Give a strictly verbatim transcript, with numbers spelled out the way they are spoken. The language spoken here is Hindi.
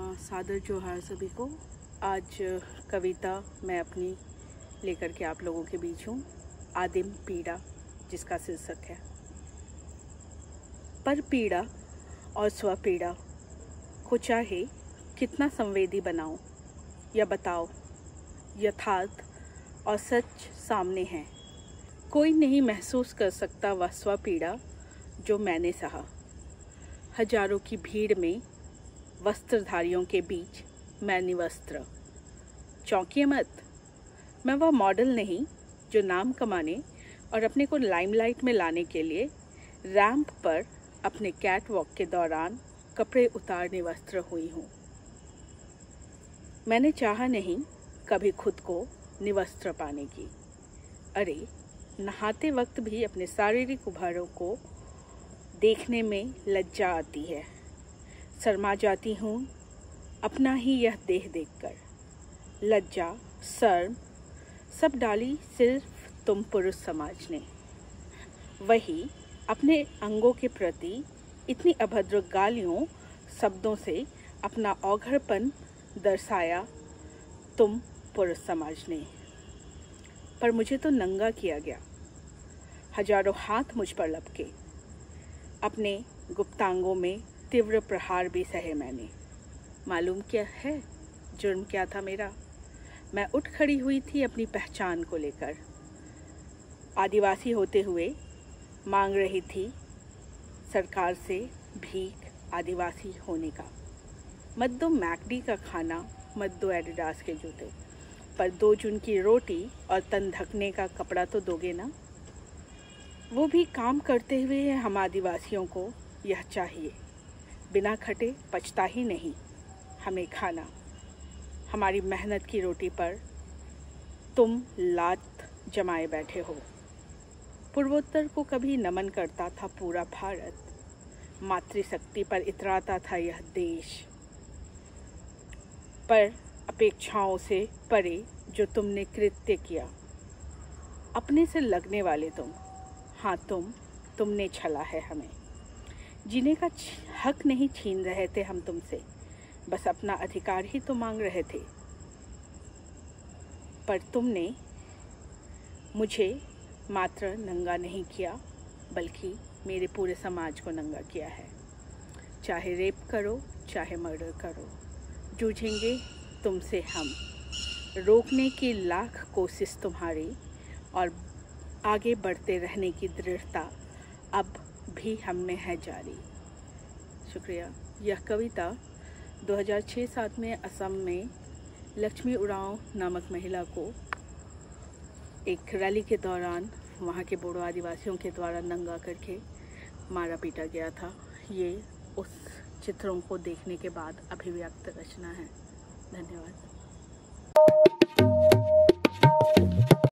सादर जोहार सभी को। आज कविता मैं अपनी लेकर के आप लोगों के बीच हूँ, आदिम पीड़ा, जिसका शीर्षक है। पर पीड़ा और स्वपीड़ा को चाहे कितना संवेदी बनाओ या बताओ, यथार्थ और सच सामने है। कोई नहीं महसूस कर सकता वह स्वपीड़ा जो मैंने सहा। हजारों की भीड़ में वस्त्रधारियों के बीच मैं निवस्त्र। चौंकिए मत, मैं वह मॉडल नहीं जो नाम कमाने और अपने को लाइमलाइट में लाने के लिए रैंप पर अपने कैट वॉक के दौरान कपड़े उतार निवस्त्र हुई हूँ। मैंने चाहा नहीं कभी खुद को निवस्त्र पाने की। अरे, नहाते वक्त भी अपने शारीरिक उभारों को देखने में लज्जा आती है। शर्मा जाती हूँ अपना ही यह देह देखकर। लज्जा, शर्म सब डाली सिर्फ तुम पुरुष समाज ने। वही अपने अंगों के प्रति इतनी अभद्र गालियों शब्दों से अपना औघड़पन दर्शाया तुम पुरुष समाज ने। पर मुझे तो नंगा किया गया। हजारों हाथ मुझ पर लपके। अपने गुप्तांगों में तीव्र प्रहार भी सहे मैंने। मालूम क्या है जुर्म क्या था मेरा? मैं उठ खड़ी हुई थी अपनी पहचान को लेकर। आदिवासी होते हुए मांग रही थी सरकार से भीख आदिवासी होने का। मत दो मैकडी का खाना, मत दो एडिडास के जूते, पर दो जून की रोटी और तन ढकने का कपड़ा तो दोगे ना। वो भी काम करते हुए हम आदिवासियों को यह चाहिए। बिना खटे पचता ही नहीं हमें खाना। हमारी मेहनत की रोटी पर तुम लात जमाए बैठे हो। पूर्वोत्तर को कभी नमन करता था पूरा भारत। मातृशक्ति पर इतराता था यह देश। पर अपेक्षाओं से परे जो तुमने कृत्य किया, अपने से लगने वाले तुम, हाँ तुम तुमने छला है हमें। जीने का हक नहीं छीन रहे थे हम तुमसे, बस अपना अधिकार ही तो मांग रहे थे। पर तुमने मुझे मात्र नंगा नहीं किया, बल्कि मेरे पूरे समाज को नंगा किया है। चाहे रेप करो, चाहे मर्डर करो, जूझेंगे तुमसे हम। रोकने की लाख कोशिश तुम्हारी और आगे बढ़ते रहने की दृढ़ता अब भी हम में है जारी। शुक्रिया। यह कविता दो हज़ार छह सात में असम में लक्ष्मी उरांव नामक महिला को एक रैली के दौरान वहाँ के बोडो आदिवासियों के द्वारा नंगा करके मारा पीटा गया था। ये उस चित्रों को देखने के बाद अभिव्यक्त रचना है। धन्यवाद।